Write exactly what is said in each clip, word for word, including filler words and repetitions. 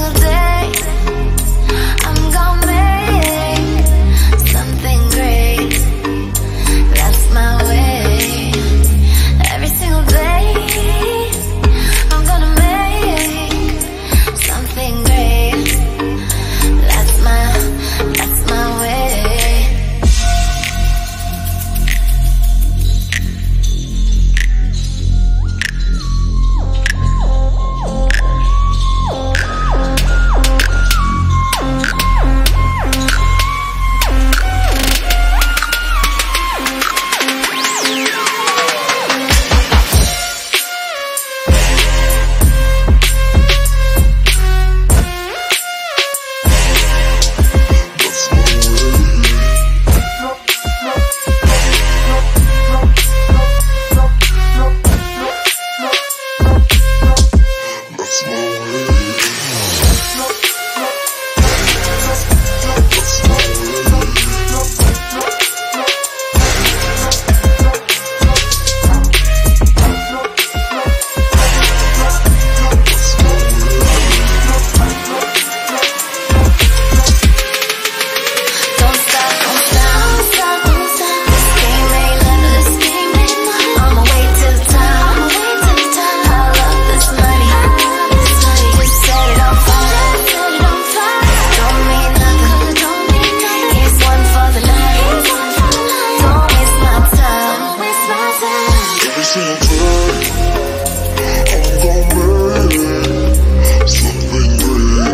single day I'm gonna make something great. That's my way. Every single day I'm gonna make something great. That's my, that's my way.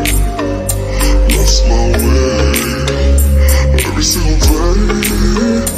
Every single day